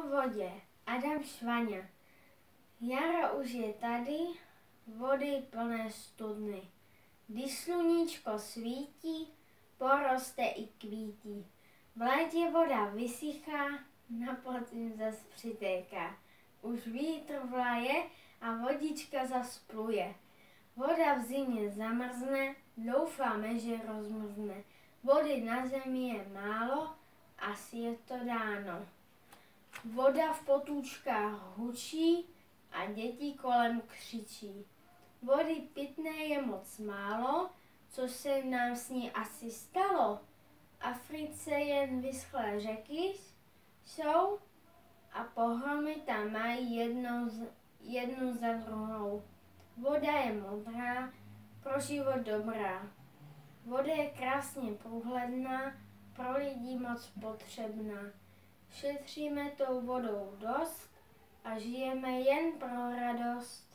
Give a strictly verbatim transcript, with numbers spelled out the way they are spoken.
vodě. Adam Švaňa. Jaro už je tady, vody plné studny. Když sluníčko svítí, poroste i kvítí. V létě voda vysychá, na podzim zas přitéká. Už vítr vlaje a vodička zas pluje. Voda v zimě zamrzne, doufáme, že rozmrzne. Vody na zemi je málo, asi je to dáno. Voda v potůčkách hučí a děti kolem křičí. Vody pitné je moc málo, co se nám s ní asi stalo. V Africe jen vyschlé řeky jsou a pohromy tam mají jednou z, jednu za druhou. Voda je modrá, pro život dobrá. Voda je krásně průhledná, pro lidi moc potřebná. Šetříme tou vodou dost a žijeme jen pro radost.